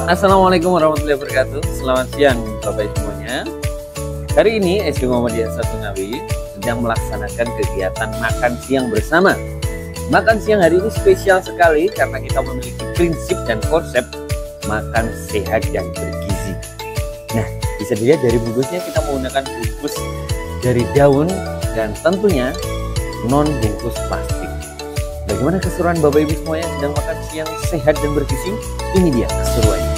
Assalamualaikum warahmatullahi wabarakatuh. Selamat siang Bapak Ibu semuanya. Hari ini SD Muhammadiyah 1 Ngawi sedang melaksanakan kegiatan makan siang bersama. Makan siang hari ini spesial sekali karena kita memiliki prinsip dan konsep makan sehat dan bergizi. Nah, bisa dilihat dari bungkusnya kita menggunakan bungkus dari daun dan tentunya non bungkus plastik. Bagaimana keseruan Bapak Ibu semuanya sedang makan siang sehat dan bergizi? Ini dia keseruannya.